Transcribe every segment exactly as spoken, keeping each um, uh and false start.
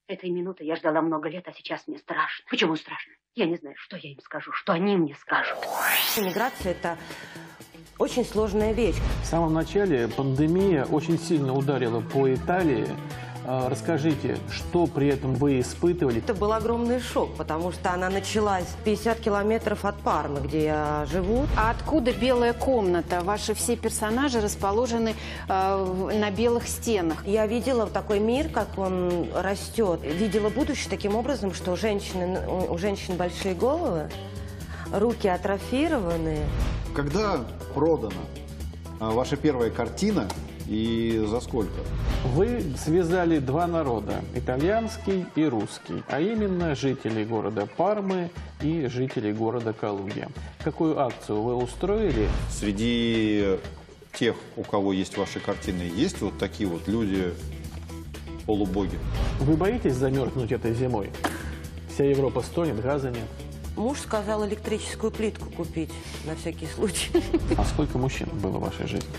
Этой минуты я ждала много лет, а сейчас мне страшно. Почему страшно? Я не знаю, что я им скажу, что они мне скажут. Миграция – это очень сложная вещь. В самом начале пандемия очень сильно ударила по Италии. Расскажите, что при этом вы испытывали? Это был огромный шок, потому что она началась пятьдесят километров от Пармы, где я живу. А откуда белая комната? Ваши все персонажи расположены э, на белых стенах. Я видела такой мир, как он растет. Видела будущее таким образом, что у, женщины, у женщин большие головы, руки атрофированные. Когда продана ваша первая картина и за сколько? Вы связали два народа, итальянский и русский, а именно жителей города Пармы и жителей города Калуги. Какую акцию вы устроили? Среди тех, у кого есть ваши картины, есть вот такие вот люди полубоги? Вы боитесь замерзнуть этой зимой? Вся Европа стонет, газа нет. Муж сказал электрическую плитку купить на всякий случай. А сколько мужчин было в вашей жизни?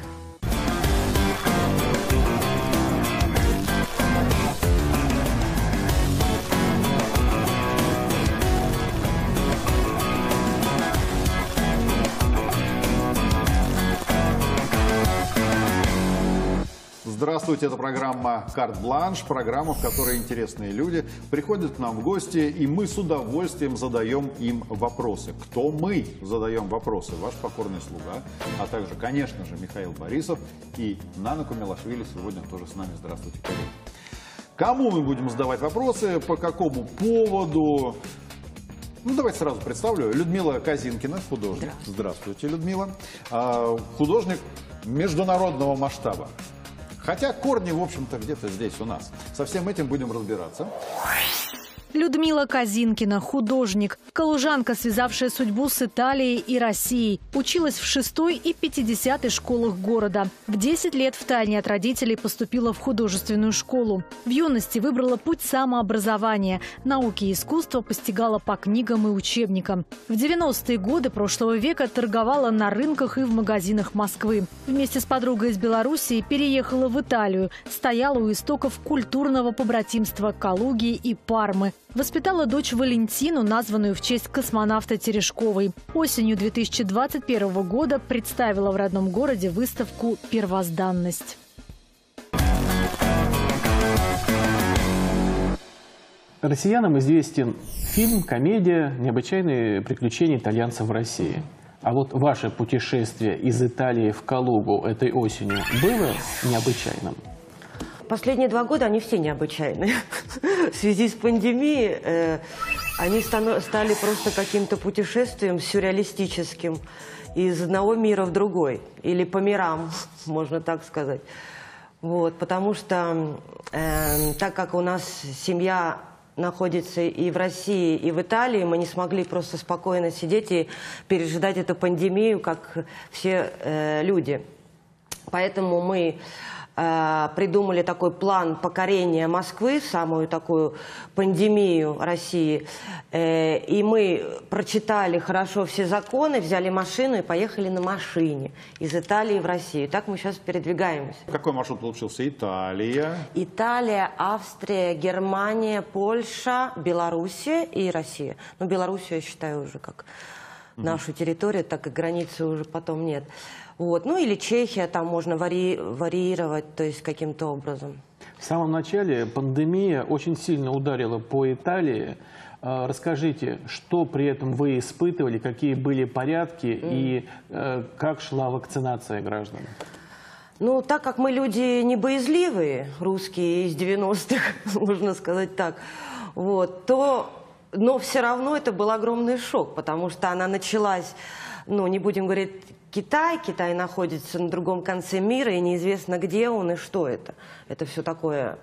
Здравствуйте, это программа «Карт-бланш», программа, в которой интересные люди приходят к нам в гости, и мы с удовольствием задаем им вопросы. Кто мы задаем вопросы? Ваш покорный слуга, а также, конечно же, Михаил Борисов и Нана Кумилашвили сегодня тоже с нами. Здравствуйте, коллеги. Кому мы будем задавать вопросы, по какому поводу? Ну, давайте сразу представлю. Людмила Козинкина, художник. Здравствуйте, Здравствуйте, Людмила. Художник международного масштаба. Хотя корни, в общем-то, где-то здесь у нас. Со всем этим будем разбираться. Людмила Козинкина, художник, калужанка, связавшая судьбу с Италией и Россией. Училась в шестой и пятидесятой школах города. В десять лет втайне от родителей поступила в художественную школу. В юности выбрала путь самообразования. Науки и искусства постигала по книгам и учебникам. В девяностые годы прошлого века торговала на рынках и в магазинах Москвы. Вместе с подругой из Белоруссии переехала в Италию. Стояла у истоков культурного побратимства Калуги и Пармы. Воспитала дочь Валентину, названную в честь космонавта Терешковой. Осенью две тысячи двадцать первого года представила в родном городе выставку «Первозданность». Россиянам известен фильм, комедия «Необычайные приключения итальянцев в России». А вот ваше путешествие из Италии в Калугу этой осенью было необычайным? Последние два года они все необычайные. В связи с пандемией э, они стали просто каким-то путешествием сюрреалистическим из одного мира в другой. Или по мирам, можно так сказать. Вот, потому что э, так как у нас семья находится и в России, и в Италии, мы не смогли просто спокойно сидеть и пережидать эту пандемию, как все э, люди. Поэтому мы придумали такой план покорения Москвы, самую такую пандемию России. И мы прочитали хорошо все законы, взяли машину и поехали на машине из Италии в Россию. Так мы сейчас передвигаемся. Какой маршрут получился? Италия. Италия, Австрия, Германия, Польша, Белоруссия и Россия. Ну, Белоруссию я считаю уже как mm-hmm. нашу территорию, так и границы уже потом нет. Вот. Ну или Чехия, там можно вари... варьировать, то есть каким-то образом. В самом начале пандемия очень сильно ударила по Италии. Расскажите, что при этом вы испытывали, какие были порядки mm. и э, как шла вакцинация граждан? Ну, так как мы люди не боязливые, русские из девяностых, можно сказать так, вот, то, но все равно это был огромный шок, потому что она началась, ну, не будем говорить, Китай. Китай находится на другом конце мира, и неизвестно, где он и что это. Это все такое.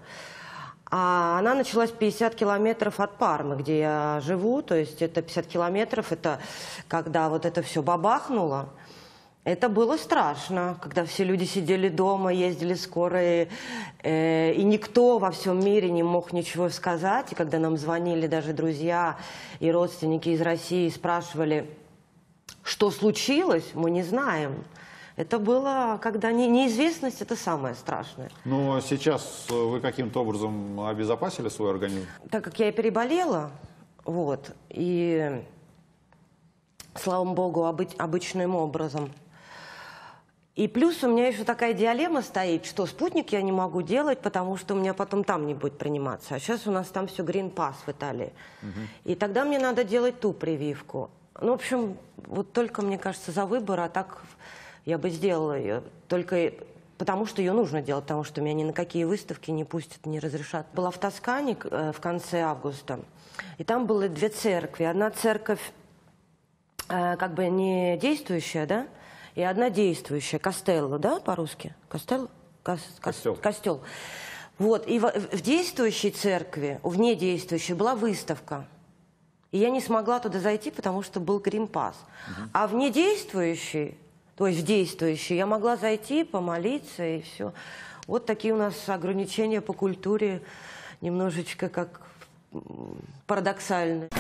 А она началась пятьдесят километров от Пармы, где я живу. То есть это пятьдесят километров, это когда вот это все бабахнуло. Это было страшно, когда все люди сидели дома, ездили скорые, э, и никто во всем мире не мог ничего сказать. И когда нам звонили даже друзья и родственники из России, спрашивали, что случилось, мы не знаем. Это было, когда не, неизвестность – это самое страшное. Но сейчас вы каким-то образом обезопасили свой организм? Так как я и переболела, вот, и, слава богу, обы обычным образом. И плюс у меня еще такая дилемма стоит, что спутник я не могу делать, потому что у меня потом там не будет приниматься. А сейчас у нас там все Green Pass в Италии. Угу. И тогда мне надо делать ту прививку. Ну, в общем, вот только, мне кажется, за выбор, а так я бы сделала ее. Только потому, что ее нужно делать, потому что меня ни на какие выставки не пустят, не разрешат. Была в Тоскане в конце августа, и там было две церкви. Одна церковь как бы не действующая, да, и одна действующая, Костелло, да, по-русски? Костелло? Кос, Костел. Костел. Вот, и в, в действующей церкви, в недействующей, была выставка. И я не смогла туда зайти, потому что был Green Pass. Угу. А в недействующей, то есть в действующей, я могла зайти, помолиться и все. Вот такие у нас ограничения по культуре, немножечко как парадоксальные.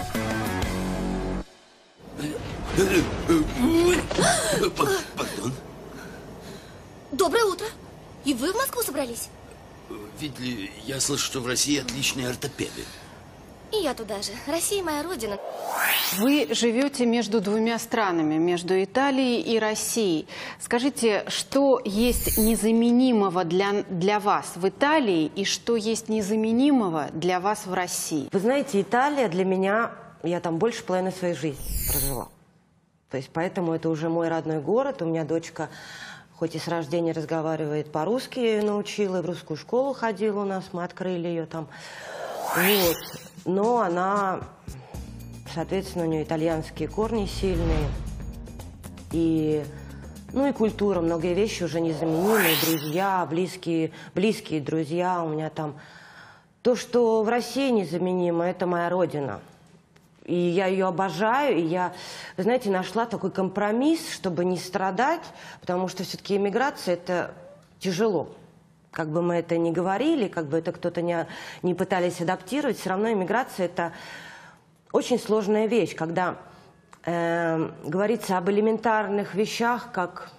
Пардон. Доброе утро. И вы в Москву собрались? Видите ли, я слышу, что в России отличные ортопеды. И я туда же. Россия моя родина. Вы живете между двумя странами, между Италией и Россией. Скажите, что есть незаменимого для, для вас в Италии и что есть незаменимого для вас в России? Вы знаете, Италия для меня, я там больше половины своей жизни прожила. То есть поэтому это уже мой родной город. У меня дочка, хоть и с рождения разговаривает по-русски, я ее научила, и в русскую школу ходила у нас, мы открыли ее там. Вот. Но она, соответственно, у нее итальянские корни сильные. И, ну и культура, многие вещи уже незаменимые, друзья, близкие, близкие друзья. У меня там то, что в России незаменимо, это моя родина. И я ее обожаю, и я, вы знаете, нашла такой компромисс, чтобы не страдать, потому что все-таки эмиграция – это тяжело. Как бы мы это ни говорили, как бы это кто-то не, не пытались адаптировать, все равно эмиграция – это очень сложная вещь, когда э, говорится об элементарных вещах, как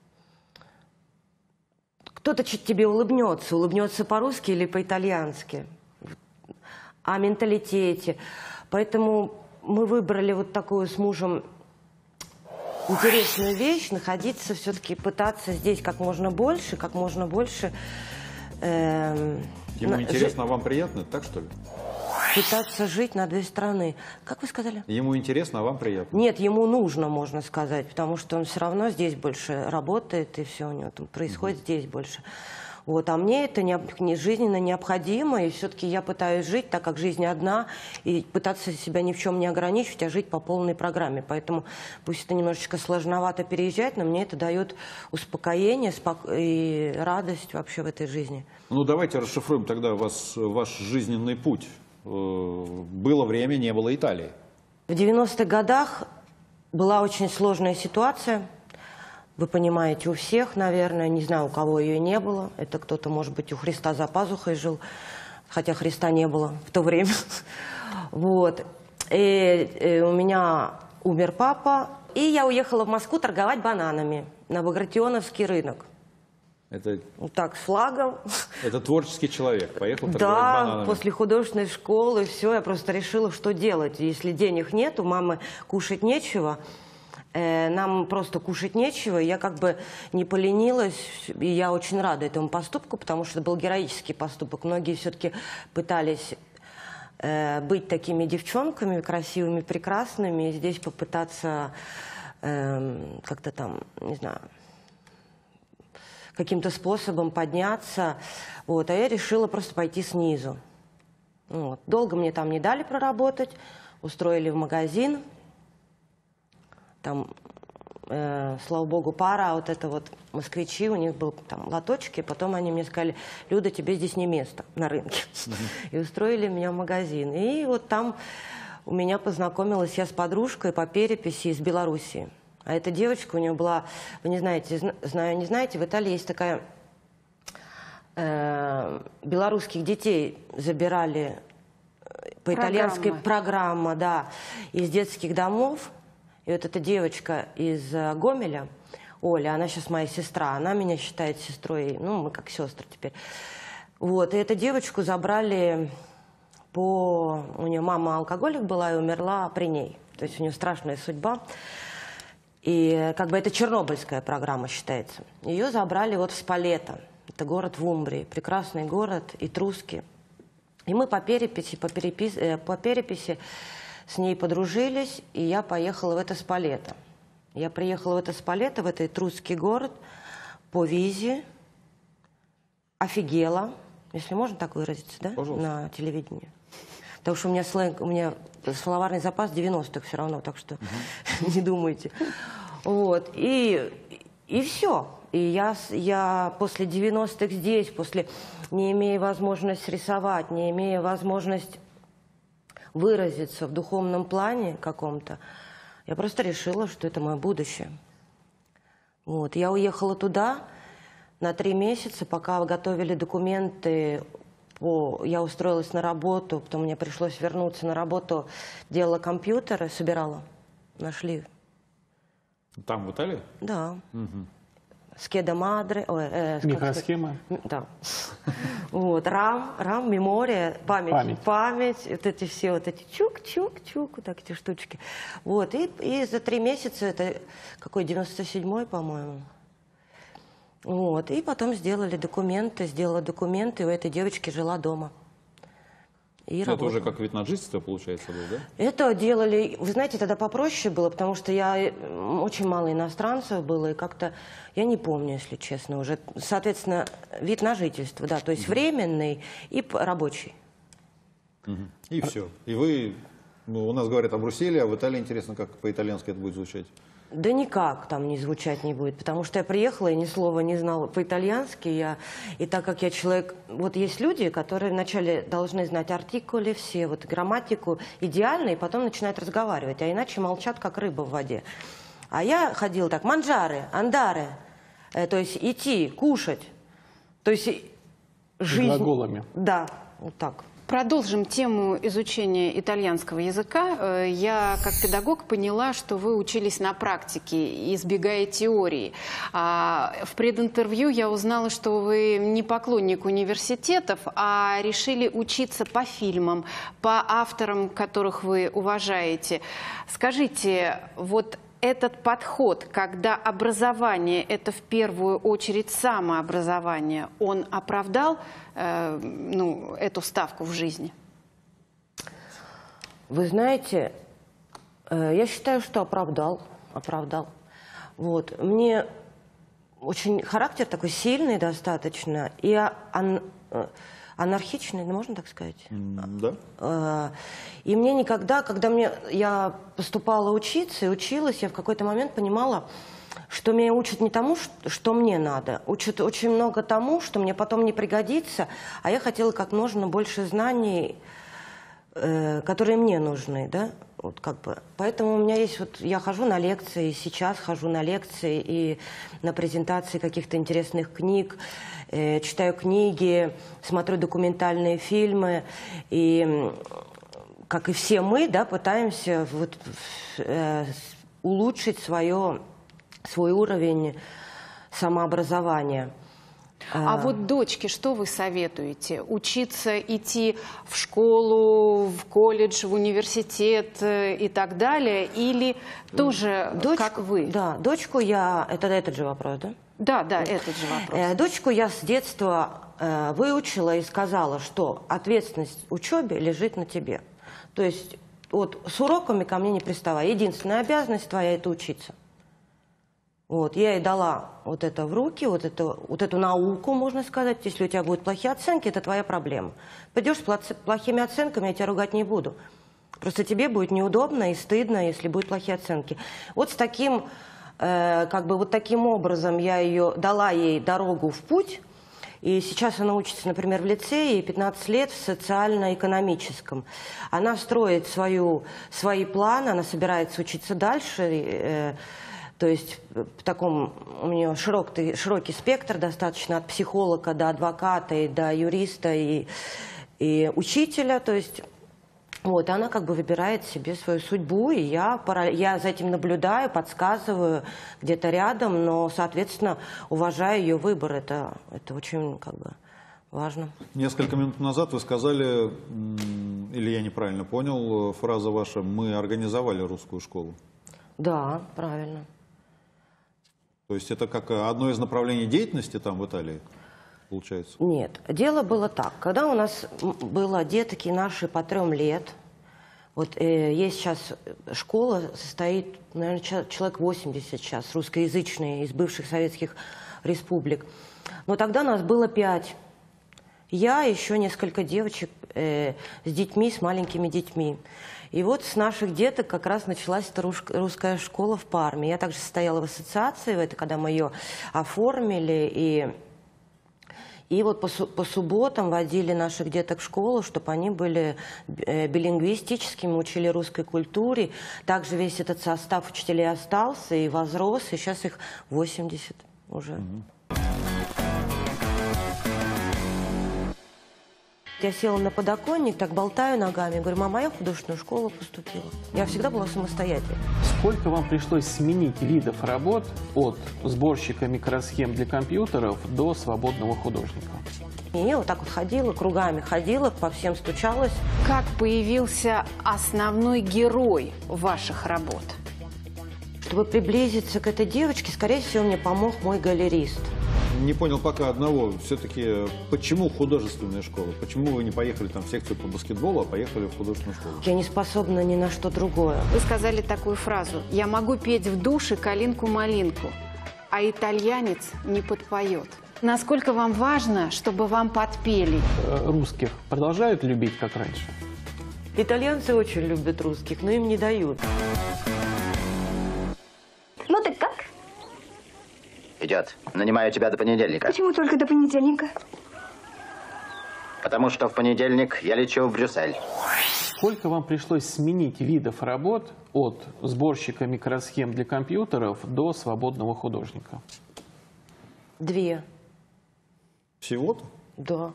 кто-то тебе улыбнется, улыбнется по-русски или по-итальянски, о менталитете. Поэтому мы выбрали вот такую с мужем интересную вещь, находиться, все-таки пытаться здесь как можно больше, как можно больше. Э, Ему на, интересно, а вам приятно, так что ли? Пытаться жить на две страны. Как вы сказали? Ему интересно, а вам приятно? Нет, ему нужно, можно сказать, потому что он все равно здесь больше работает, и все у него там происходит mm-hmm. здесь больше. Вот, а мне это не, жизненно необходимо, и все-таки я пытаюсь жить, так как жизнь одна, и пытаться себя ни в чем не ограничивать, а жить по полной программе. Поэтому пусть это немножечко сложновато переезжать, но мне это дает успокоение спок... и радость вообще в этой жизни. Ну, давайте расшифруем тогда вас, ваш жизненный путь. Было время, не было Италии. В девяностых годах была очень сложная ситуация. Вы понимаете, у всех, наверное, не знаю, у кого ее не было. Это кто-то, может быть, у Христа за пазухой жил, хотя Христа не было в то время. Вот. И, и у меня умер папа, и я уехала в Москву торговать бананами на Багратионовский рынок. Это... Вот так, с флагом. Это творческий человек, поехал торговать да, бананами. После художественной школы, все, я просто решила, что делать. Если денег нет, у мамы кушать нечего, нам просто кушать нечего, я как бы не поленилась, и я очень рада этому поступку, потому что это был героический поступок. Многие все-таки пытались э, быть такими девчонками красивыми, прекрасными, и здесь попытаться э, как-то там, не знаю, каким-то способом подняться. Вот, а я решила просто пойти снизу. Вот. Долго мне там не дали проработать, устроили в магазин. Там, э, слава богу, пара, вот это вот москвичи, у них был там лоточки, потом они мне сказали: Люда, тебе здесь не место на рынке. Uh-huh. И устроили меня в магазин. И вот там у меня познакомилась я с подружкой по переписи из Белоруссии. А эта девочка, у нее была, вы не знаете, знаю, не знаете, в Италии есть такая, э, белорусских детей забирали по итальянской программе, да, из детских домов. И вот эта девочка из Гомеля, Оля, она сейчас моя сестра, она меня считает сестрой, ну, мы как сестры теперь. Вот, и эту девочку забрали по... У нее мама алкоголик была и умерла при ней. То есть у нее страшная судьба. И как бы это чернобыльская программа считается. Ее забрали вот в Спалето. Это город в Умбрии, прекрасный город, этрусский. И мы по переписи, по, перепис... по переписи с ней подружились, и я поехала в это Спалето. Я приехала в это Спалето, в этот этрусский город, по визе, офигела, если можно так выразиться, да, Пожалуйста. На телевидении. Потому что у меня сленг, у меня словарный запас девяностых все равно, так что угу. не думайте. Вот, и, и все. И я, я после девяностых здесь, после, не имея возможности рисовать, не имея возможности выразиться в духовном плане каком-то, я просто решила, что это мое будущее. Вот. Я уехала туда на три месяца, пока готовили документы. По... Я устроилась на работу, потом мне пришлось вернуться на работу, делала компьютеры, собирала. Нашли. Там, в Италии? Да. Угу. Скеда Мадре, ой, э, микросхема. Да. Вот, рам, рам, мемория, память, память, память, вот эти все, вот эти чук-чук-чук, вот так эти штучки. Вот, и, и за три месяца, это какой, девяносто седьмой, по-моему. Вот, и потом сделали документы, сделала документы, и у этой девочки жила дома. И это работала. уже как вид на жительство, получается, был, да? Это делали, вы знаете, тогда попроще было, потому что я, очень мало иностранцев было, и как-то, я не помню, если честно, уже, соответственно, вид на жительство, да, то есть угу. временный и рабочий. Угу. И все. И вы, ну, у нас говорят о Брюсселе, а в Италии интересно, как по-итальянски это будет звучать? Да никак там не звучать не будет, потому что я приехала и ни слова не знала по-итальянски. Я, и так как я человек... Вот есть люди, которые вначале должны знать артикули, все, вот грамматику идеально, и потом начинают разговаривать, а иначе молчат, как рыба в воде. А я ходила так, манджары, андары, э, то есть идти, кушать, то есть жизнь... Глаголами. Да, вот так. Продолжим тему изучения итальянского языка. Я, как педагог, поняла, что вы учились на практике, избегая теории. А в прединтервью я узнала, что вы не поклонник университетов, а решили учиться по фильмам, по авторам, которых вы уважаете. Скажите, вот этот подход, когда образование – это в первую очередь самообразование, он оправдал э, ну, эту ставку в жизни? Вы знаете, э, я считаю, что оправдал. оправдал. Вот. Мне очень характер такой сильный достаточно и ан, анархичный, можно так сказать? Да. И мне никогда, когда мне, я поступала учиться и училась, я в какой-то момент понимала, что меня учат не тому, что мне надо. Учат очень много тому, что мне потом не пригодится, а я хотела как можно больше знаний, э, которые мне нужны, да? Вот как бы. Поэтому у меня есть, вот я хожу на лекции, сейчас хожу на лекции и на презентации каких-то интересных книг, э, читаю книги, смотрю документальные фильмы, и, как и все мы, да, пытаемся вот, э, улучшить свое, свой уровень самообразования. А вот дочке что вы советуете? Учиться, идти в школу, в колледж, в университет и так далее? Или тоже, дочку, как вы? Да, дочку я... Это этот же вопрос, да? Да, да, этот же вопрос. Дочку я с детства э, выучила и сказала, что ответственность в учебе лежит на тебе. То есть вот с уроками ко мне не приставай. Единственная обязанность твоя – это учиться. Вот, я ей дала вот это в руки, вот, это, вот эту науку, можно сказать. Если у тебя будут плохие оценки, это твоя проблема. Пойдешь с плохими оценками, я тебя ругать не буду. Просто тебе будет неудобно и стыдно, если будут плохие оценки. Вот с таким, э, как бы вот таким образом я ее, дала ей дорогу в путь. И сейчас она учится, например, в лицее, ей пятнадцать лет, в социально-экономическом. Она строит свою, свои планы, она собирается учиться дальше. Э, То есть в таком у нее широкий, широкий спектр достаточно, от психолога до адвоката, и до юриста, и, и учителя. То есть Вот, и она как бы выбирает себе свою судьбу, и я, пара- я за этим наблюдаю, подсказываю где-то рядом, но, соответственно, уважаю ее выбор. Это, это очень как бы важно. Несколько минут назад вы сказали, м, или я неправильно понял, фраза ваша: мы организовали русскую школу. Да, правильно. То есть это как одно из направлений деятельности там в Италии, получается? Нет, дело было так. Когда у нас м, было детки наши по трем лет, вот э, есть сейчас школа, состоит, наверное, ча- человек восемьдесят сейчас, русскоязычные, из бывших советских республик. Но тогда нас было пять. Я, еще несколько девочек э, с детьми, с маленькими детьми. И вот с наших деток как раз началась эта рус- русская школа в Парме. Я также состояла в ассоциации, в это, когда мы ее оформили. И, и вот по, су- по субботам водили наших деток в школу, чтобы они были э, билингвистическими, учили русской культуре. Также весь этот состав учителей остался и возрос, и сейчас их восемьдесят уже. Я села на подоконник, так болтаю ногами, говорю: мама, я в художественную школу поступила. Я всегда была самостоятельной. Сколько вам пришлось сменить видов работ от сборщика микросхем для компьютеров до свободного художника? И я вот так вот ходила, кругами ходила, по всем стучалась. Как появился основной герой ваших работ? Чтобы приблизиться к этой девочке, скорее всего, мне помог мой галерист. Не понял пока одного. Все-таки почему художественная школа? Почему вы не поехали там в секцию по баскетболу, а поехали в художественную школу? Я не способна ни на что другое. Вы сказали такую фразу: «Я могу петь в душе калинку-малинку, а итальянец не подпоет». Насколько вам важно, чтобы вам подпели? Э, Русских продолжают любить, как раньше? Итальянцы очень любят русских, но им не дают. Ну так как? Идет. Нанимаю тебя до понедельника. Почему только до понедельника? Потому что в понедельник я лечу в Брюссель. Сколько вам пришлось сменить видов работ от сборщика микросхем для компьютеров до свободного художника? Две. Всего-то? Да.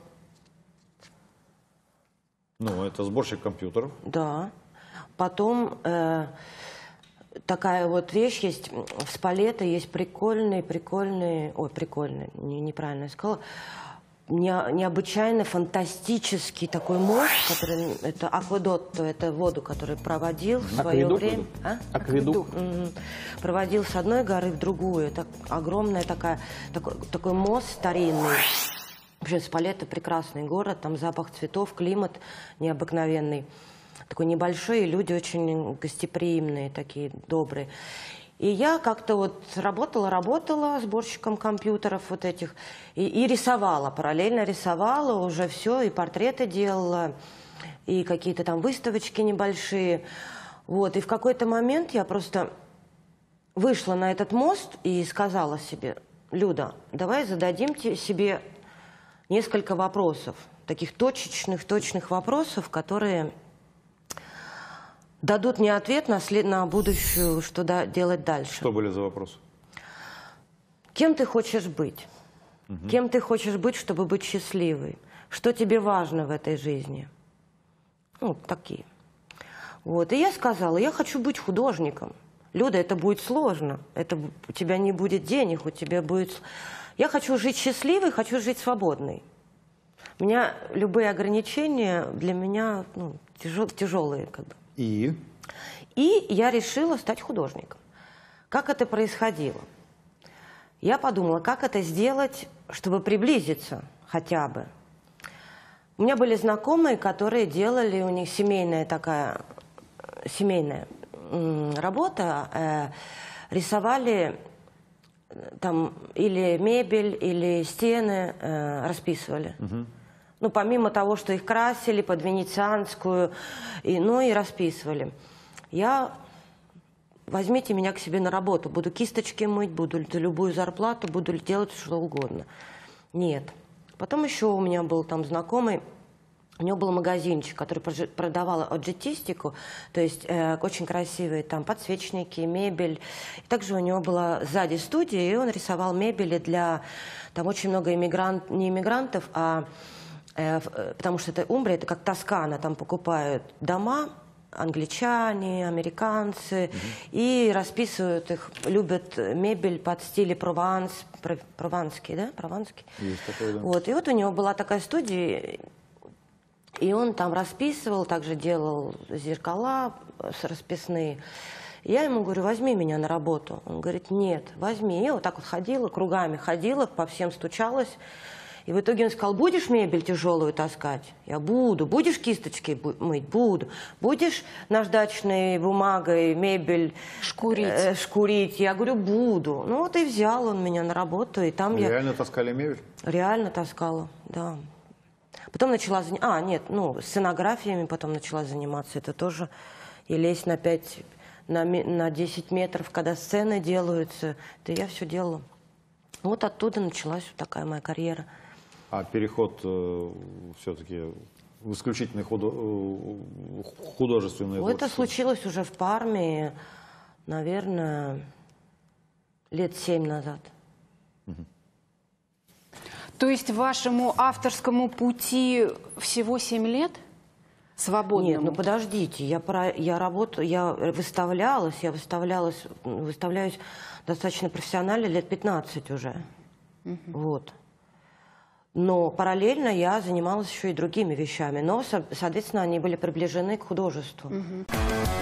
Ну, это сборщик компьютеров. Да. Потом э, такая вот вещь есть, в Спалетто есть прикольный, прикольный, ой, прикольный, не, неправильно я сказала, не, необычайно фантастический такой мост, который, это акведотто, это воду, который проводил в свое Акведук время. это? А? Акведук. Мгм. Проводил с одной горы в другую. Это огромная такая, такой, такой мост старинный. Вообще Спалетто прекрасный город, там запах цветов, климат необыкновенный. Такой небольшой, и люди очень гостеприимные, такие добрые. И я как-то вот работала, работала сборщиком компьютеров вот этих, и, и рисовала, параллельно рисовала уже все, и портреты делала, и какие-то там выставочки небольшие. Вот, и в какой-то момент я просто вышла на этот мост и сказала себе: Люда, давай зададим те- себе несколько вопросов, таких точечных, точных вопросов, которые дадут мне ответ на, след... на будущее, что да, делать дальше. Что были за вопросы? Кем ты хочешь быть? Угу. Кем ты хочешь быть, чтобы быть счастливой? Что тебе важно в этой жизни? Ну, такие. Вот. И я сказала: я хочу быть художником. Люда, это будет сложно. Это... У тебя не будет денег, у тебя будет... Я хочу жить счастливой, хочу жить свободной. У меня любые ограничения для меня ну, тяжел... тяжелые. Как бы. И? И я решила стать художником. Как это происходило? Я подумала, как это сделать, чтобы приблизиться хотя бы. У меня были знакомые, которые делали, у них семейная такая, семейная работа, э, рисовали там или мебель, или стены, э, расписывали. Угу. Ну, помимо того, что их красили под венецианскую, и, ну и расписывали. Я, возьмите меня к себе на работу, буду кисточки мыть, буду за любую зарплату, буду делать что угодно. Нет. Потом еще у меня был там знакомый, у него был магазинчик, который продавал оджетистику, то есть э, очень красивые там подсвечники, мебель. И также у него была сзади студия, и он рисовал мебели для, там очень много иммигрант, не иммигрантов, а потому что это Умбрия, это как Тоскана, там покупают дома, англичане, американцы, mm-hmm. и расписывают их, любят мебель под стиле Прованс, прованский, да, прованский. Есть такой, да. Вот, и вот у него была такая студия, и он там расписывал, также делал зеркала расписные. Я ему говорю, возьми меня на работу. Он говорит, нет, возьми. Я вот так вот ходила, кругами ходила, по всем стучалась. И в итоге он сказал, будешь мебель тяжелую таскать? Я буду. Будешь кисточки мыть? Буду. Будешь наждачной бумагой мебель шкурить? Э, шкурить? Я говорю, буду. Ну вот и взял он меня на работу. И там Реально я... таскали мебель? Реально таскала, да. Потом начала заниматься... А, нет, ну, сценографиями потом начала заниматься. Это тоже и лезть на пять... На, на десять метров, когда сцены делаются, это я все делала. Вот оттуда началась вот такая моя карьера. А переход э, все-таки в исключительно худо, э, художественное Вот творчество? Это случилось уже в Парме, наверное, лет семь назад. Угу. То есть вашему авторскому пути всего семь лет? Свободному? Нет, ну подождите, я, про, я работаю, я выставлялась, я выставлялась, выставляюсь достаточно профессионально лет пятнадцать уже. Uh-huh. Вот. Но параллельно я занималась еще и другими вещами, но, соответственно, они были приближены к художеству. Uh-huh.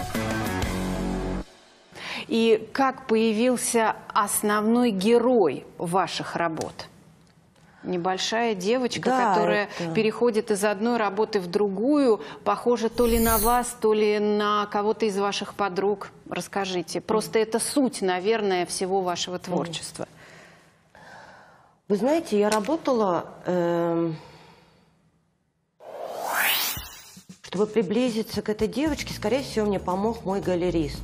И как появился основной герой ваших работ? Небольшая девочка, да, которая это... переходит из одной работы в другую, похожа то ли на вас, то ли на кого-то из ваших подруг. Расскажите. Просто mm. это суть, наверное, всего вашего творчества. Вы знаете, я работала, э, чтобы приблизиться к этой девочке, скорее всего, мне помог мой галерист.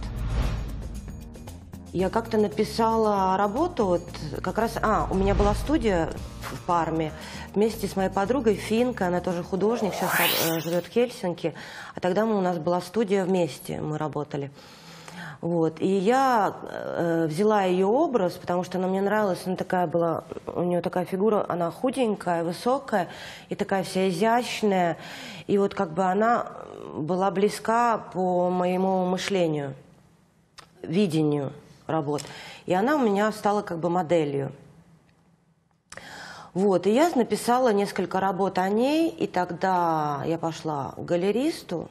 Я как-то написала работу, вот как раз, а, у меня была студия в Парме вместе с моей подругой Финка, она тоже художник, сейчас э, живет в Хельсинки, а тогда мы, у нас была студия вместе, мы работали. Вот, и я э, взяла ее образ, потому что она мне нравилась, она такая была, у нее такая фигура, она худенькая, высокая и такая вся изящная, и вот как бы она была близка по моему мышлению, видению работ. И она у меня стала как бы моделью. Вот, и я написала несколько работ о ней, и тогда я пошла к галеристу,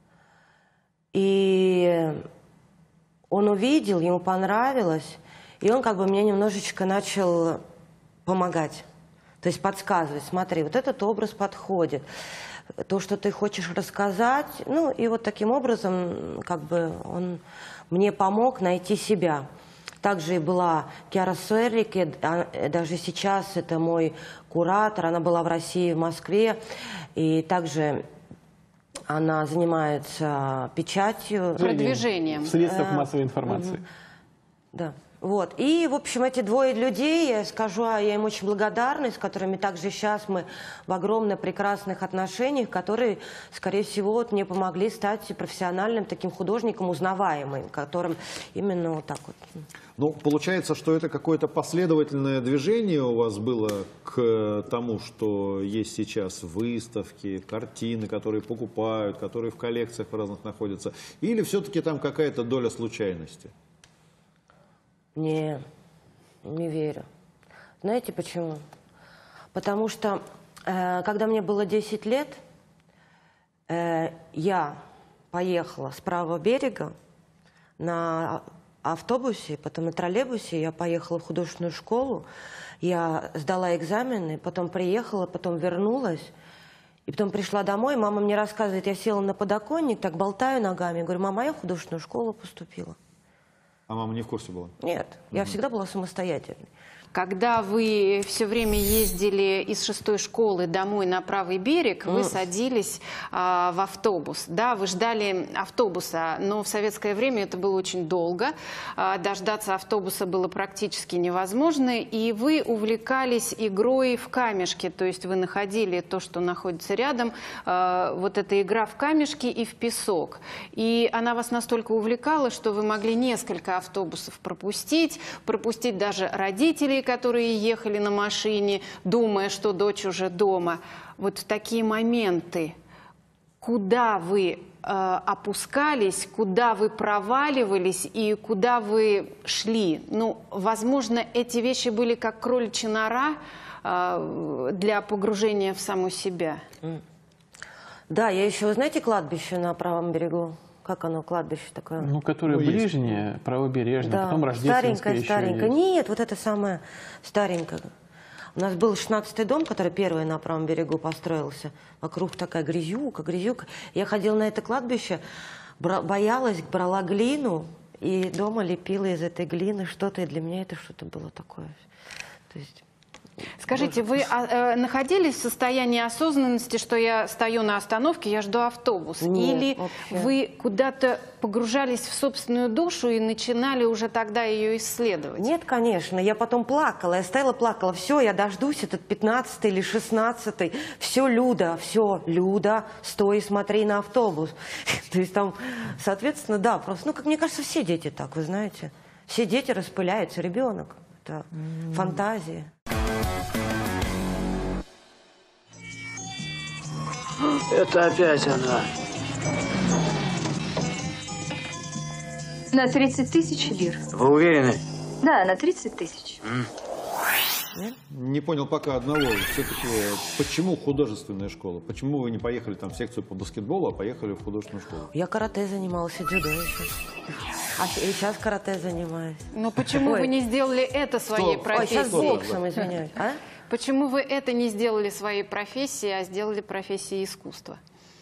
и он увидел, ему понравилось, и он как бы мне немножечко начал помогать, то есть подсказывать, смотри, вот этот образ подходит, то, что ты хочешь рассказать, ну, и вот таким образом как бы он мне помог найти себя. Также и была Киара Суэрлике, даже сейчас это мой куратор, она была в России, в Москве, и также она занимается печатью. Продвижением. В средствах массовой информации. Угу. Да. Вот. И, в общем, эти двое людей, я скажу, я им очень благодарна, с которыми также сейчас мы в огромно прекрасных отношениях, которые, скорее всего, вот мне помогли стать профессиональным таким художником, узнаваемым, которым именно вот так вот. Ну, получается, что это какое-то последовательное движение у вас было к тому, что есть сейчас выставки, картины, которые покупают, которые в коллекциях разных находятся, или все-таки там какая-то доля случайности? Не, не верю. Знаете почему? Потому что, э, когда мне было десять лет, э, я поехала с правого берега на автобусе, потом на троллейбусе, я поехала в художественную школу, я сдала экзамены, потом приехала, потом вернулась, и потом пришла домой, мама мне рассказывает, я села на подоконник, так болтаю ногами, говорю, мама, я в художественную школу поступила. А мама не в курсе была? Нет, я всегда была самостоятельной. Когда вы все время ездили из шестой школы домой на правый берег, вы садились а, в автобус. Да, вы ждали автобуса, но в советское время это было очень долго. А, дождаться автобуса было практически невозможно. И вы увлекались игрой в камешки. То есть вы находили то, что находится рядом, а, вот эта игра в камешки и в песок. И она вас настолько увлекала, что вы могли несколько автобусов пропустить, пропустить даже родителей родителей, которые ехали на машине, думая, что дочь уже дома. Вот в такие моменты, куда вы э, опускались, куда вы проваливались и куда вы шли? Ну, возможно, эти вещи были как кроличья нора э, для погружения в саму себя. Да, я еще, вы знаете, кладбище на правом берегу? Как оно, кладбище такое? Ну, которое Ну, ближнее, есть. Правобережное, Да, потом рождественское старенькое, еще старенькое. есть. Нет, вот это самое старенькое. У нас был шестнадцатый дом, который первый на правом берегу построился. Вокруг такая грязюка, грязюка. Я ходила на это кладбище, бра- боялась, брала глину и дома лепила из этой глины что-то. И для меня это что-то было такое. То есть... Скажите, вы а, э, находились в состоянии осознанности, что я стою на остановке, я жду автобус? Нет, Или вообще. вы куда-то погружались в собственную душу и начинали уже тогда ее исследовать? Нет, конечно. Я потом плакала. Я стояла, плакала. Все, я дождусь этот пятнадцатый или шестнадцатый. Все, Люда, все, Люда, стой и смотри на автобус. То есть там, соответственно, да, просто, ну, как мне кажется, все дети так, вы знаете. Все дети распыляются, ребенок. Это фантазия. Это опять она. На тридцать тысяч лир. Вы уверены? Да, на тридцать тысяч. Не понял пока одного. Все-таки почему художественная школа? Почему вы не поехали там в секцию по баскетболу, а поехали в художественную школу? Я карате занималась, и дзюдо еще. А и сейчас карате занимаюсь. Но почему Ой. вы не сделали это своей Стоп. Ой, профессией? сейчас боксом, извиняюсь. А? Почему вы это не сделали своей профессией, а сделали профессией искусства?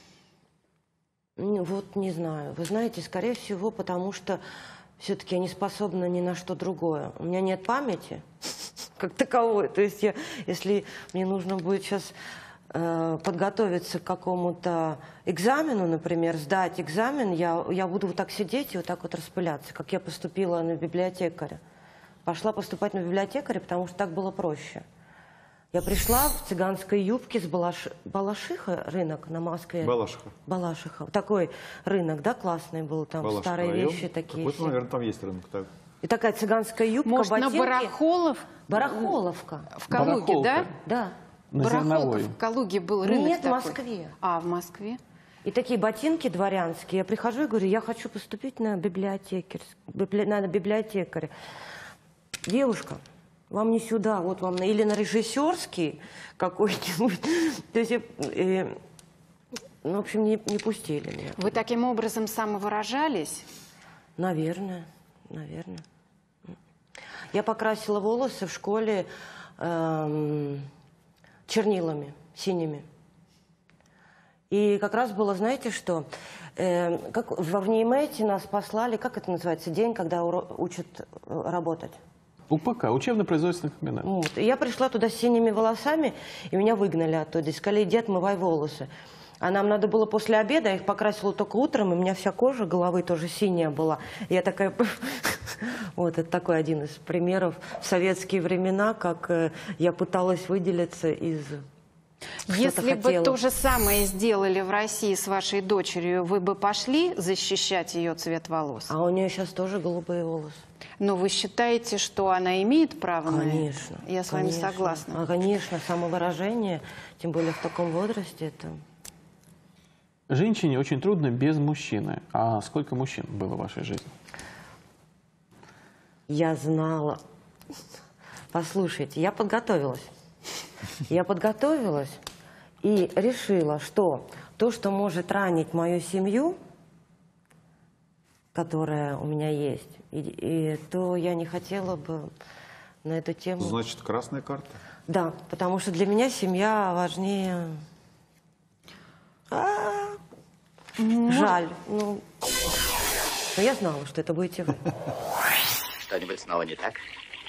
Ну, вот не знаю. Вы знаете, скорее всего, потому что все-таки я не способна ни на что другое. У меня нет памяти как таковой. То есть я, если мне нужно будет сейчас э, подготовиться к какому-то экзамену, например, сдать экзамен, я, я буду вот так сидеть и вот так вот распыляться, как я поступила на библиотекаря. Пошла поступать на библиотекаря, потому что так было проще. Я пришла в цыганской юбке с Балаш... Балашиха, рынок на Москве. Балашиха. Балашиха. Такой рынок, да, классный был, там Балашиха старые район. вещи такие. Какой-то, все. наверное, там есть рынок. Так. И такая цыганская юбка, Может, на ботинки. Барахолов? Барахоловка. В Калуге, Барахолка. да? Да. На Барахолка Зерновой. в Калуге был рынок Нет, в такой. Москве. А, в Москве? И такие ботинки дворянские. Я прихожу и говорю, я хочу поступить на, библиотекарь, библи... на библиотекаря. Девушка, вам не сюда, вот вам на... или на режиссерский какой-нибудь. То есть, э, ну, в общем, не, не пустили меня. Вы таким образом самовыражались? Наверное, наверное. Я покрасила волосы в школе эм, чернилами синими. И как раз было, знаете что, э, как во Внеимете нас послали, как это называется, день, когда уро- учат э, работать. УПК, учебно-производственный комбинат. Вот. И я пришла туда с синими волосами, и меня выгнали оттуда. И сказали, иди отмывай волосы. А нам надо было после обеда, я их покрасила только утром, и у меня вся кожа головы тоже синяя была. И я такая... Вот, это такой один из примеров в советские времена, как э, я пыталась выделиться из... Если бы то же самое сделали в России с вашей дочерью, вы бы пошли защищать ее цвет волос? А у нее сейчас тоже голубые волосы. Но вы считаете, что она имеет право на это? Конечно. Я с вами конечно. согласна. А, конечно, самовыражение, тем более в таком возрасте, это... Женщине очень трудно без мужчины. А сколько мужчин было в вашей жизни? Я знала. Послушайте, я подготовилась. Я подготовилась и решила, что то, что может ранить мою семью, которая у меня есть, и, и то я не хотела бы на эту тему... Значит, красная карта? Да, потому что для меня семья важнее... А, жаль. Ну, но я знала, что это будете вы. Что-нибудь снова не так?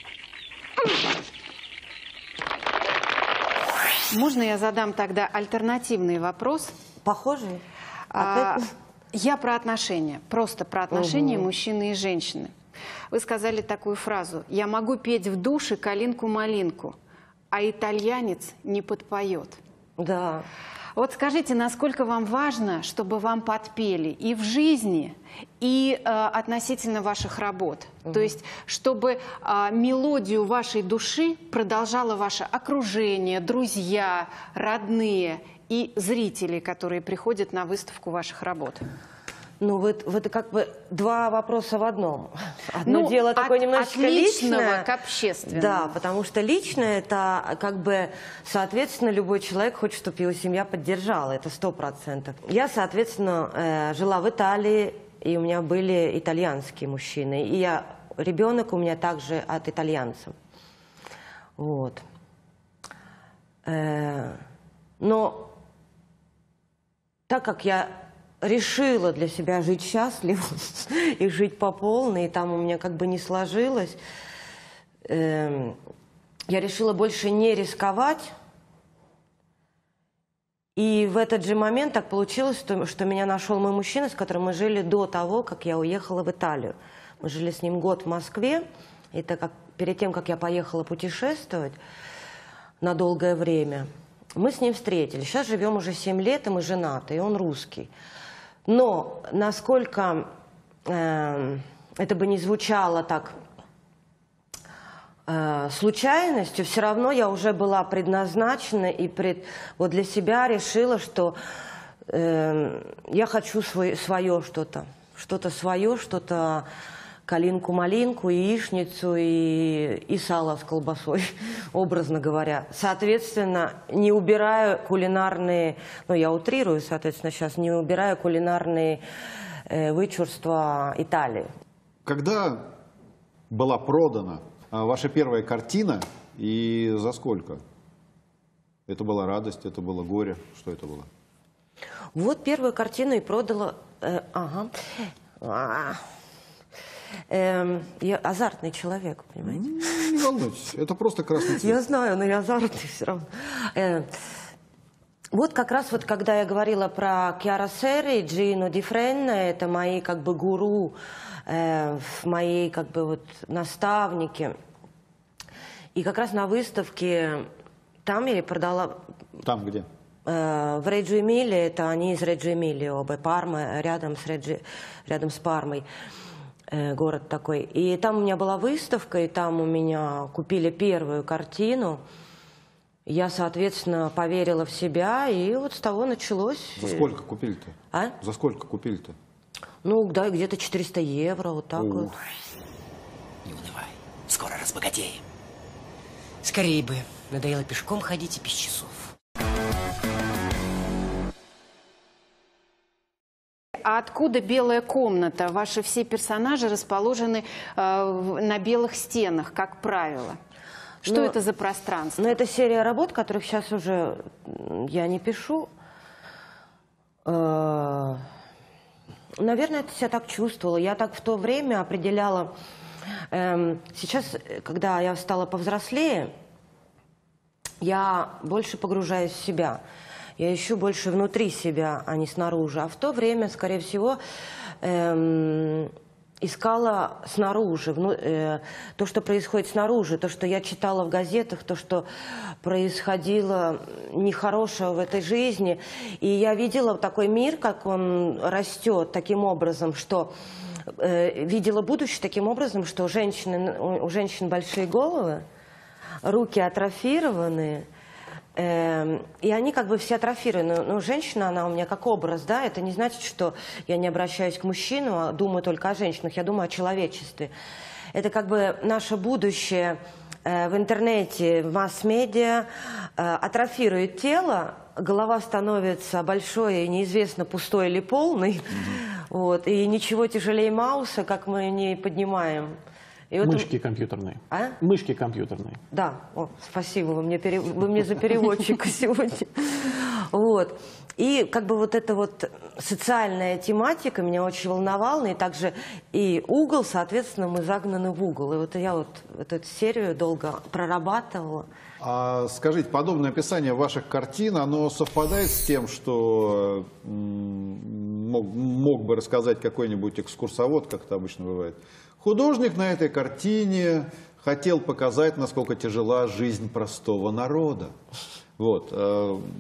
Можно я задам тогда альтернативный вопрос? Похожий? А, Опять? я про отношения, просто про отношения Угу. мужчины и женщины. Вы сказали такую фразу: «Я могу петь в душе калинку-малинку, а итальянец не подпоет». Да. Вот скажите, насколько вам важно, чтобы вам подпели и в жизни, и э, относительно ваших работ? Mm-hmm. То есть, чтобы э, мелодию вашей души продолжало ваше окружение, друзья, родные и зрители, которые приходят на выставку ваших работ? Ну, вот, вот это как бы два вопроса в одном. Одно ну, дело от, такое немножечко от личного личное. к общественному. Да, потому что личное, это как бы, соответственно, любой человек хочет, чтобы его семья поддержала. Это сто процентов. Я, соответственно, э, жила в Италии, и у меня были итальянские мужчины. И я, ребенок у меня также от итальянцев. Вот. Э, но так как я решила для себя жить счастливо и жить по полной, и там у меня как бы не сложилось, э, я решила больше не рисковать. И в этот же момент так получилось, что, что меня нашел мой мужчина, с которым мы жили до того, как я уехала в Италию. Мы жили с ним год в Москве, и так как, перед тем, как я поехала путешествовать на долгое время, мы с ним встретились. Сейчас живем уже семь лет, и мы женаты, и он русский. Но насколько э, это бы не звучало так э, случайностью, все равно я уже была предназначена и пред, вот для себя решила, что э, я хочу свой, свое что-то, что-то свое, что-то калинку-малинку, яичницу и, и сало с колбасой, образно говоря. Соответственно, не убираю кулинарные, ну я утрирую, соответственно, сейчас, не убираю кулинарные э, вычурства Италии. Когда была продана а, ваша первая картина и за сколько? Это была радость, это было горе, что это было? Вот первую картину и продала... Э, ага. А-а-а. Эм, я азартный человек, понимаете? Не волнуйтесь, это просто красный цвет. Я знаю, но я азартный все равно. Э, вот как раз вот, когда я говорила про Киара Серри, Джино Ди Френна, это мои как бы гуру, э, мои как бы вот наставники. И как раз на выставке там я продала... Там где? Э, в Реджо Эмилия, это они из Реджо Эмилия, оба Парма, рядом с, Реджи, рядом с Пармой. Город такой. И там у меня была выставка, и там у меня купили первую картину. Я, соответственно, поверила в себя, и вот с того началось. За сколько купили-то? А? За сколько купили-то? Ну, да, где-то четыреста евро, вот так О. вот. Не унывай, скоро разбогатеем. Скорее бы, надоело пешком ходить и без часов. А откуда белая комната? Ваши все персонажи расположены э, на белых стенах, как правило. Что но, это за пространство? Ну, это серия работ, которых сейчас уже я не пишу. Э, наверное, это себя так чувствовала. Я так в то время определяла... Э, сейчас, когда я стала повзрослее, я больше погружаюсь в себя. Я ищу больше внутри себя, а не снаружи. А в то время, скорее всего, эм, искала снаружи. Вну, э, то, что происходит снаружи, то, что я читала в газетах, то, что происходило нехорошего в этой жизни. И я видела такой мир, как он растет таким образом, что... Э, видела будущее таким образом, что женщины, у, у женщин большие головы, руки атрофированные, и они как бы все атрофированы. Но женщина, она у меня как образ, да, это не значит, что я не обращаюсь к мужчинам, а думаю только о женщинах, я думаю о человечестве. Это как бы наше будущее в интернете, в масс-медиа атрофирует тело, голова становится большой и неизвестно, пустой или полный, mm-hmm. вот, и ничего тяжелее Мауса, как мы не поднимаем. И Мышки вот... компьютерные. А? Мышки компьютерные. Да, О, спасибо, вы мне, пере... вы мне за переводчика сегодня. Вот. И как бы вот эта вот социальная тематика меня очень волновала, и также и угол, соответственно, мы загнаны в угол. И вот я вот эту серию долго прорабатывала. А скажите, подобное описание ваших картин, оно совпадает с тем, что мог, мог бы рассказать какой-нибудь экскурсовод, как это обычно бывает? Художник на этой картине хотел показать, насколько тяжела жизнь простого народа. Вот.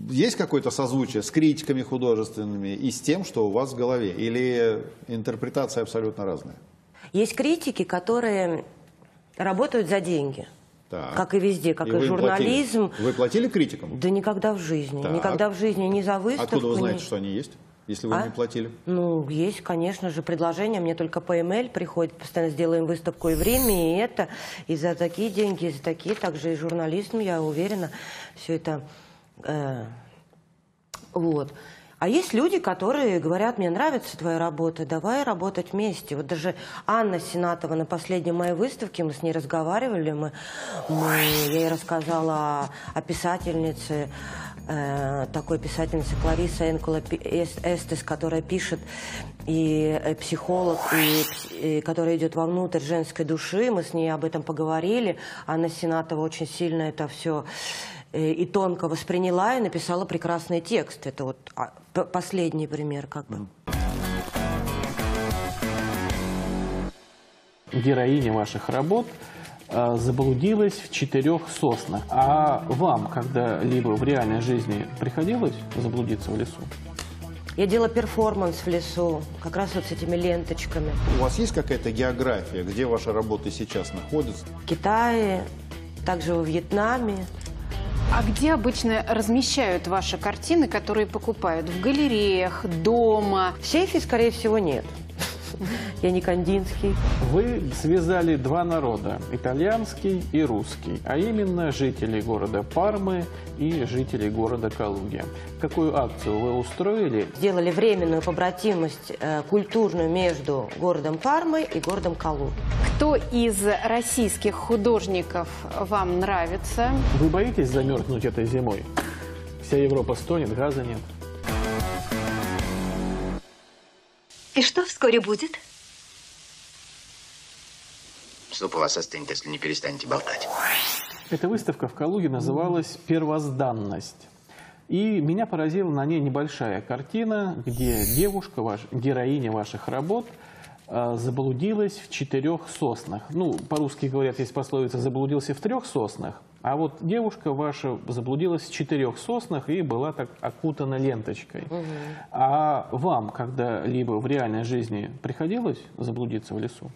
есть какое-то созвучие с критиками художественными и с тем, что у вас в голове? Или интерпретация абсолютно разная? Есть критики, которые работают за деньги. Так. Как и везде, как и, и журнализм. Платили? Вы платили критикам? Да никогда в жизни. Так. Никогда в жизни ни за выставку. Откуда вы знаете, ни... что они есть? Если вы а? не платили? Ну, есть, конечно же, предложения. Мне только по e-mail приходит, постоянно сделаем выставку и в Риме, и это. И за такие деньги, и за такие. Также и журналистам, я уверена, все это... Э, вот. А есть люди, которые говорят, мне нравится твоя работа, давай работать вместе. Вот даже Анна Сенатова на последней моей выставке, мы с ней разговаривали, мы, мы, я ей рассказала о, о писательнице, э, такой писательнице Клариса Энкола Эстес, которая пишет, и э, психолог, и, и которая идет вовнутрь женской души. Мы с ней об этом поговорили. Анна Сенатова очень сильно это все... и тонко восприняла и написала прекрасный текст. Это вот последний пример, как бы. Героиня ваших работ э, заблудилась в четырех соснах. А вам когда-либо в реальной жизни приходилось заблудиться в лесу? Я делала перформанс в лесу, как раз вот с этими ленточками. У вас есть какая-то география, где ваши работы сейчас находятся? В Китае, также во Вьетнаме. А где обычно размещают ваши картины, которые покупают? В галереях, дома? В сейфе, скорее всего, нет. Я не Кандинский. Вы связали два народа, итальянский и русский, а именно жителей города Пармы и жителей города Калуги. Какую акцию вы устроили? Сделали временную побратимость э, культурную между городом Пармой и городом Калуги. Кто из российских художников вам нравится? Вы боитесь замерзнуть этой зимой? Вся Европа стонет, газа нет. И что вскоре будет? Суп у вас остынет, если не перестанете болтать. Эта выставка в Калуге называлась «Первозданность». И меня поразила на ней небольшая картина, где девушка, ваш, героиня ваших работ, э, заблудилась в четырех соснах. Ну, по-русски говорят, есть пословица «заблудился в трех соснах». А вот девушка ваша заблудилась в четырех соснах и была так окутана ленточкой. Угу. А вам когда-либо в реальной жизни приходилось заблудиться в лесу?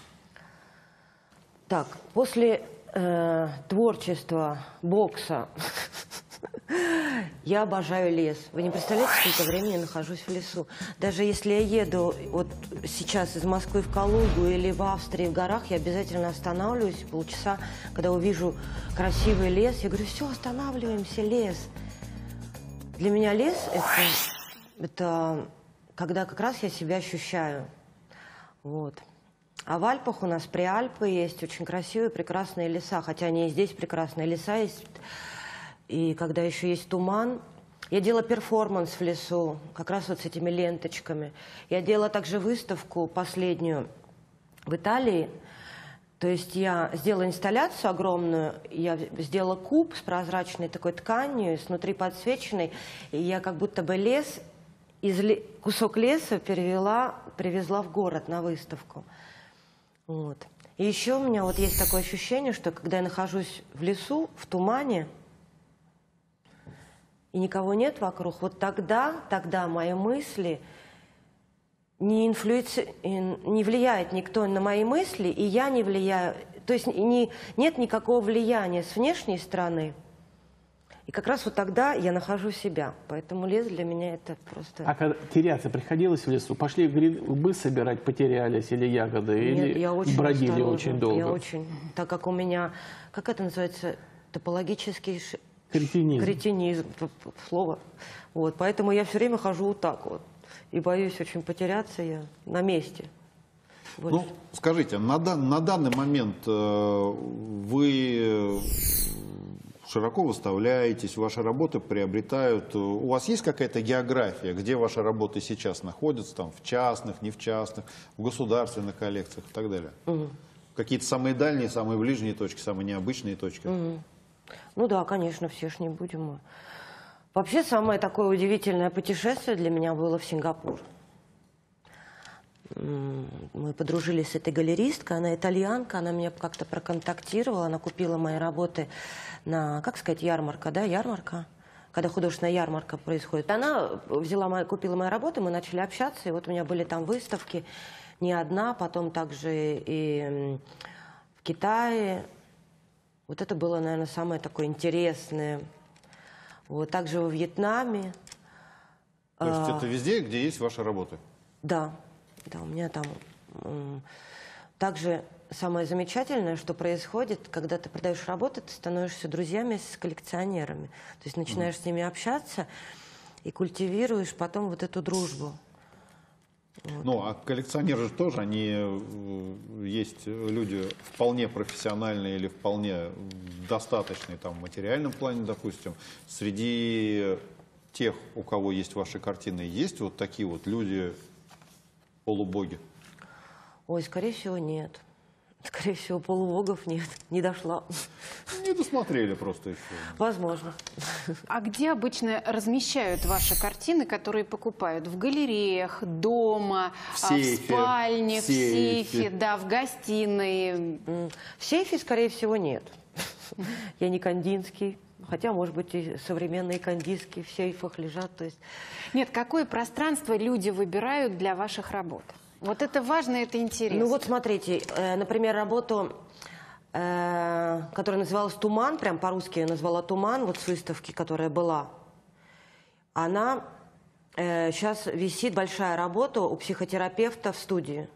Так, после э, творчества, бокса, я обожаю лес. Вы не представляете, сколько времени я нахожусь в лесу. Даже если я еду вот сейчас из Москвы в Калугу или в Австрии в горах, я обязательно останавливаюсь полчаса, когда увижу красивый лес. Я говорю, все, останавливаемся, лес. Для меня лес это, это когда как раз я себя ощущаю. Вот. А в Альпах у нас Преальпы есть очень красивые, прекрасные леса. Хотя они и здесь прекрасные леса есть. И когда еще есть туман, я делала перформанс в лесу, как раз вот с этими ленточками. Я делала также выставку последнюю в Италии. То есть я сделала инсталляцию огромную, я сделала куб с прозрачной такой тканью, снутри подсвеченной. И я как будто бы лес, из ле... кусок леса перевела, привезла в город на выставку. Вот. И еще у меня вот есть такое ощущение, что когда я нахожусь в лесу, в тумане, и никого нет вокруг, вот тогда, тогда мои мысли не, инфлюенци... не влияет никто на мои мысли, и я не влияю. То есть не... нет никакого влияния с внешней стороны. И как раз вот тогда я нахожу себя. Поэтому лес для меня это просто... А когда теряться приходилось в лесу? Пошли грибы собирать, потерялись, или ягоды, Нет, или я очень бродили осторожна. очень долго? Я очень. Так как у меня, как это называется, топологический... Кретинизм. Кретинизм, слово. Вот, поэтому я все время хожу вот так вот. И боюсь очень потеряться, я на месте. Больше. Ну, скажите, на, на данный момент э, вы широко выставляетесь, ваши работы приобретают. У вас есть какая-то география, где ваши работы сейчас находятся, там, в частных, не в частных, в государственных коллекциях и так далее? Угу. Какие-то самые дальние, самые ближние точки, самые необычные точки? Угу. Ну да, конечно, все ж не будем. Вообще, самое такое удивительное путешествие для меня было в Сингапур. Мы подружились с этой галеристкой, она итальянка, она меня как-то проконтактировала, она купила мои работы на, как сказать, ярмарка, да, ярмарка, когда художественная ярмарка происходит. Она взяла мои, купила мои работы, мы начали общаться, и вот у меня были там выставки, не одна, потом также и в Китае. Вот это было, наверное, самое такое интересное. Вот также во Вьетнаме. То есть а, это везде, где есть ваши работы? Да, да, у меня там. Также самое замечательное, что происходит, когда ты продаешь работу, ты становишься друзьями с коллекционерами. То есть начинаешь mm. с ними общаться и культивируешь потом вот эту дружбу. Вот. Ну, а коллекционеры же тоже, они есть люди вполне профессиональные или вполне достаточные там в материальном плане, допустим. Среди тех, у кого есть ваши картины, есть вот такие вот люди полубоги? Ой, скорее всего, нет. Скорее всего, полубогов нет, не дошла. Не досмотрели просто еще. Возможно. А где обычно размещают ваши картины, которые покупают? В галереях, дома, в, сейфе, в спальне, в сейфе. в сейфе, да, в гостиной? В сейфе, скорее всего, нет. Я не кандинский. Хотя, может быть, и современные кандинские в сейфах лежат. То есть... Нет, какое пространство люди выбирают для ваших работ? Вот это важно, это интересно. Ну вот смотрите, э, например, работу, э, которая называлась «Туман», прям по-русски я назвала «Туман», вот с выставки, которая была, она э, сейчас висит, большая работа у психотерапевта в студии.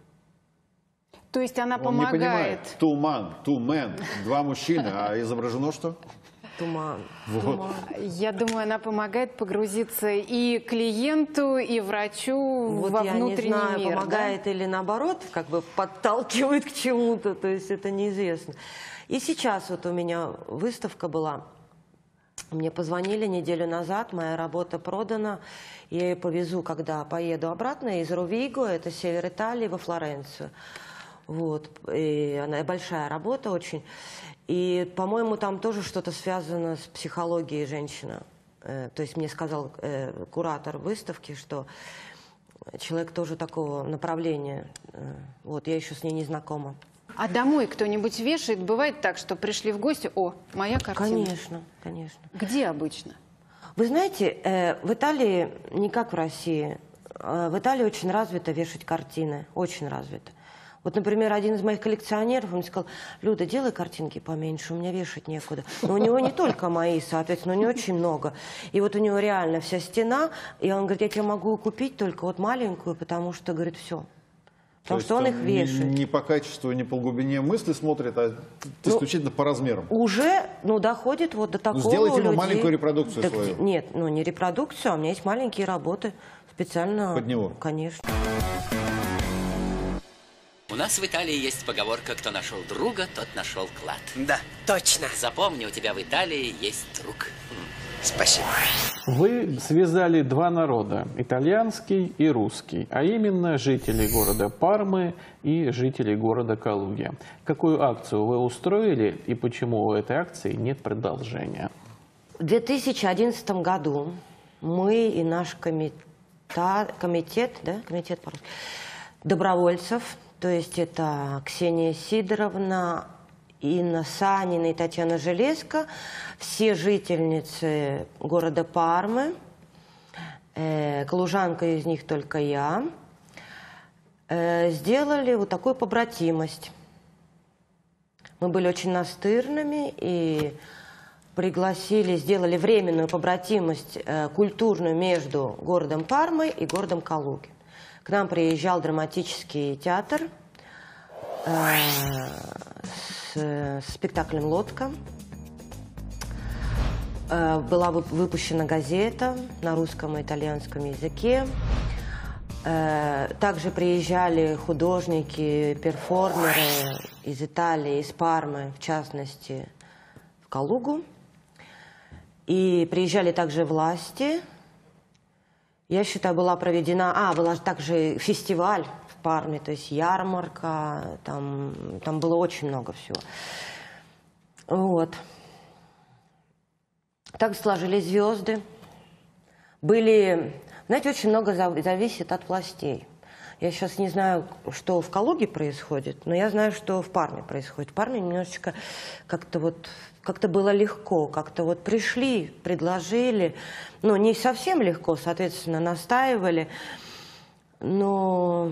То есть она Он помогает? не понимает. Туман, тумен, два мужчины, а изображено что? Туман. Вот. Туман. Я думаю, она помогает погрузиться и клиенту, и врачу вот во я внутренний не знаю, мир. Помогает да? или наоборот, как бы подталкивает к чему-то, то есть это неизвестно. И сейчас вот у меня выставка была. Мне позвонили неделю назад, моя работа продана. Я ее повезу, когда поеду обратно из Ровиго, это север Италии, во Флоренцию. Вот. И она большая работа очень. И, по-моему, там тоже что-то связано с психологией женщины. Э, то есть мне сказал э, куратор выставки, что человек тоже такого направления. Э, вот, я еще с ней не знакома. А домой кто-нибудь вешает? Бывает так, что пришли в гости, о, моя картина. Конечно, конечно. Где обычно? Вы знаете, э, в Италии не как в России. Э, в Италии очень развито вешать картины, очень развито. Вот, например, один из моих коллекционеров, он сказал: Люда, делай картинки поменьше, у меня вешать некуда. Но у него не только мои, соответственно, у него очень много. И вот у него реально вся стена, и он говорит: я тебе могу купить только вот маленькую, потому что, говорит, все. Потому что он их вешает. Не по качеству, не по глубине мысли смотрит, а ну, исключительно по размерам. Уже, ну, доходит вот до такого. Ну, сделайте ему людей. маленькую репродукцию так, свою. Нет, ну не репродукцию, а у меня есть маленькие работы специально. Под него? Конечно. У нас в Италии есть поговорка: кто нашел друга, тот нашел клад. Да, точно. Запомни, у тебя в Италии есть друг. Спасибо. Вы связали два народа, итальянский и русский, а именно жителей города Пармы и жителей города Калуги. Какую акцию вы устроили и почему у этой акции нет продолжения? В две тысячи одиннадцатом году мы и наш комита, комитет, да, комитет по-русски, добровольцев, то есть это Ксения Сидоровна, Инна Санина и Татьяна Железко, все жительницы города Пармы, э, калужанка из них только я, э, сделали вот такую побратимость. Мы были очень настырными и пригласили, сделали временную побратимость э, культурную между городом Пармой и городом Калуги. К нам приезжал драматический театр э, с, с спектаклем «Лодка». Э, была выпущена газета на русском и итальянском языке. Э, также приезжали художники, перформеры из Италии, из Пармы, в частности, в Калугу. И приезжали также власти. Я считаю, была проведена... А, была также фестиваль в Парме, то есть ярмарка, там, там было очень много всего. Вот. Так сложились звезды. Были... Знаете, очень много зависит от властей. Я сейчас не знаю, что в Калуге происходит, но я знаю, что в Парме происходит. В Парме немножечко как-то вот, как-то было легко, как-то вот пришли, предложили, ну, не совсем легко, соответственно, настаивали, но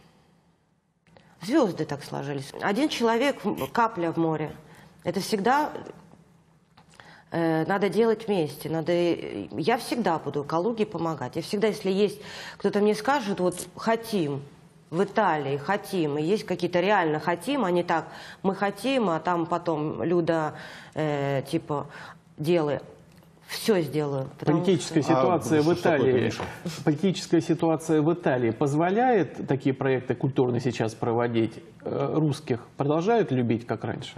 звезды так сложились. Один человек, капля в море, это всегда э, надо делать вместе. Надо, я всегда буду Калуге помогать. Я всегда, если есть, кто-то мне скажет, вот хотим, в Италии хотим, и есть какие-то реально хотим, а не так, мы хотим, а там потом Люда, э, типа, делай. Все сделаю. Политическая что... ситуация а, в Италии, политическая ситуация в Италии позволяет такие проекты культурные сейчас проводить? Русских продолжают любить, как раньше?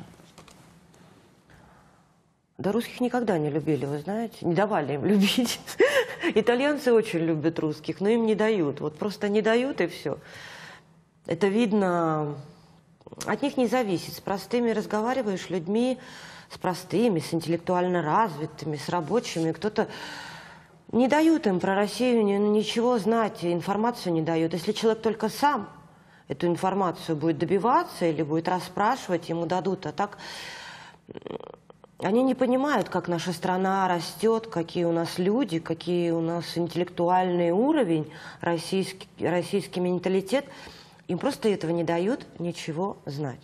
Да русских никогда не любили, вы знаете, не давали им любить. Итальянцы очень любят русских, но им не дают. Вот просто не дают, и все. Это видно, от них не зависит. С простыми разговариваешь людьми, с простыми, с интеллектуально развитыми, с рабочими. Кто-то не дают им про Россию ничего знать, информацию не дают. Если человек только сам эту информацию будет добиваться или будет расспрашивать, ему дадут. А так они не понимают, как наша страна растет, какие у нас люди, какие у нас интеллектуальный уровень, российский, российский менталитет. Им просто этого не дают ничего знать.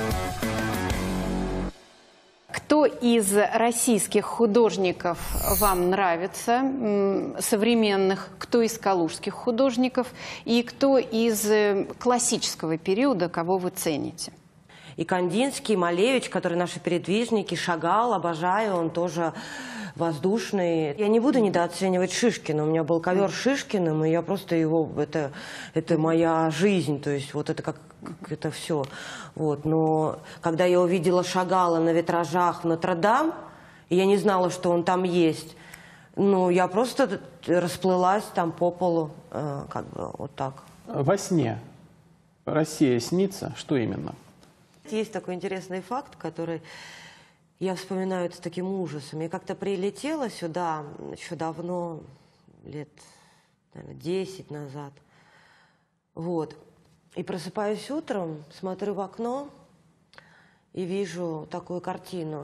Кто из российских художников вам нравится, современных, кто из калужских художников и кто из классического периода, кого вы цените? И Кандинский, и Малевич, которые наши передвижники, Шагал, обожаю, он тоже воздушный. Я не буду недооценивать Шишкина. У меня был ковер с Шишкиным, и я просто его, это, это моя жизнь, то есть вот это как, как это все. Вот. Но когда я увидела Шагала на витражах в Нотр-Дам, и я не знала, что он там есть, ну, я просто расплылась там по полу, э, как бы вот так. Во сне Россия снится? Что именно? Есть такой интересный факт, который я вспоминаю с таким ужасом. Я как-то прилетела сюда еще давно, лет, наверное, десять назад. Вот. И просыпаюсь утром, смотрю в окно и вижу такую картину.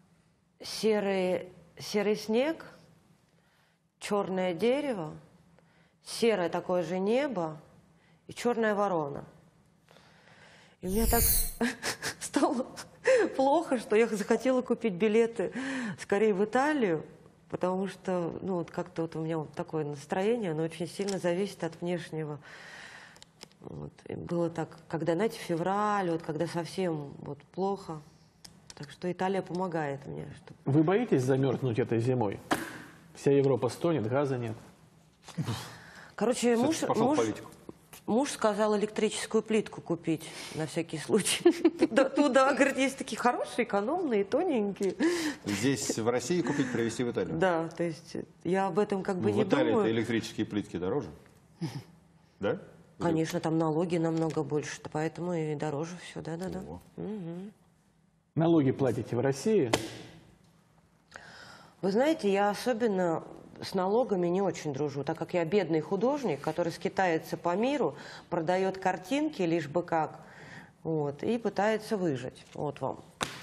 Серый, серый снег, черное дерево, серое такое же небо и черная ворона. И мне так стало плохо, что я захотела купить билеты скорее в Италию, потому что, ну, вот как-то вот у меня вот такое настроение, оно очень сильно зависит от внешнего. Вот. И было так, когда, знаете, февраль, вот когда совсем вот плохо. Так что Италия помогает мне. Чтобы... Вы боитесь замерзнуть этой зимой? Вся Европа стонет, газа нет. Короче, муж... муж... Муж сказал электрическую плитку купить на всякий случай. Туда, туда, говорит, есть такие хорошие, экономные, тоненькие. Здесь в России купить, привезти в Италию? Да, то есть я об этом как бы не думаю. В Италии-то электрические плитки дороже? Да? Конечно, там налоги намного больше, поэтому и дороже все, да-да-да. Налоги платите в России? Вы знаете, я особенно... с налогами не очень дружу, так как я бедный художник, который скитается по миру, продает картинки лишь бы как, вот, и пытается выжить. Вот вам.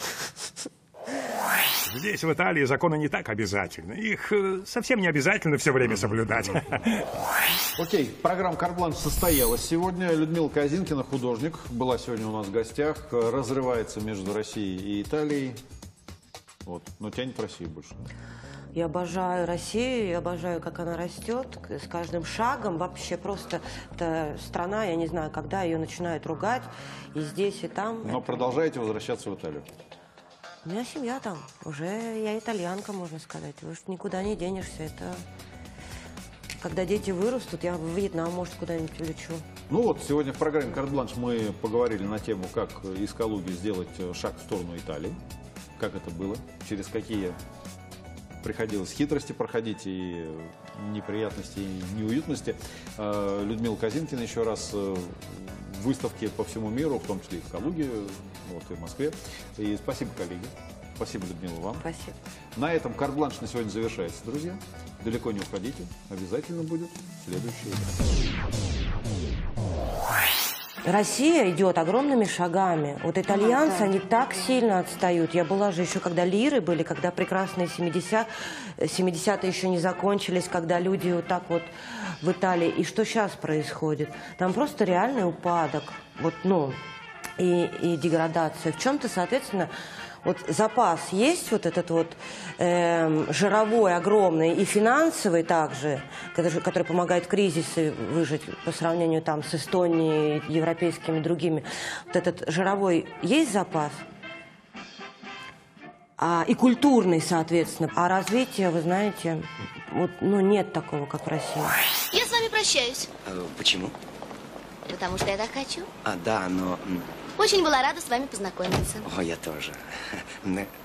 Здесь, в Италии, законы не так обязательны. Их совсем не обязательно все время соблюдать. Окей, программа «Карт-бланш» состоялась сегодня. Людмила Козинкина, художник, была сегодня у нас в гостях. Разрывается между Россией и Италией. Вот, но тянет Россию больше. Я обожаю Россию, я обожаю, как она растет с каждым шагом. Вообще просто это страна, я не знаю, когда ее начинают ругать, и здесь, и там. Но продолжаете возвращаться в Италию? У меня семья там. Уже я итальянка, можно сказать. Уж никуда не денешься. Это когда дети вырастут, я в Вьетнам, может, куда-нибудь улечу. Ну вот, сегодня в программе «Карт-бланш» мы поговорили на тему, как из Калуги сделать шаг в сторону Италии. Как это было, через какие... приходилось хитрости проходить и неприятности, и неуютности. Людмила Козинкина еще раз в выставке по всему миру, в том числе и в Калуге, вот, и в Москве. И спасибо, коллеги. Спасибо, Людмила, вам. Спасибо. На этом «Карт-бланш» на сегодня завершается, друзья. Далеко не уходите. Обязательно будет следующий. Россия идет огромными шагами. Вот итальянцы, они так сильно отстают. Я была же еще, когда лиры были, когда прекрасные семидесятые, семидесятые еще не закончились, когда люди вот так вот в Италии. И что сейчас происходит? Там просто реальный упадок. Вот, ну, и, и деградация. В чем-то, соответственно, вот запас есть, вот этот вот э, жировой огромный и финансовый также, который, который помогает в кризисе выжить по сравнению там с Эстонией, европейскими другими. Вот этот жировой есть запас? А, и культурный, соответственно. А развития, вы знаете, вот, ну, нет такого, как в России. Я с вами прощаюсь. А, почему? Потому что я так хочу. А, да, но... Очень была рада с вами познакомиться. О, я тоже.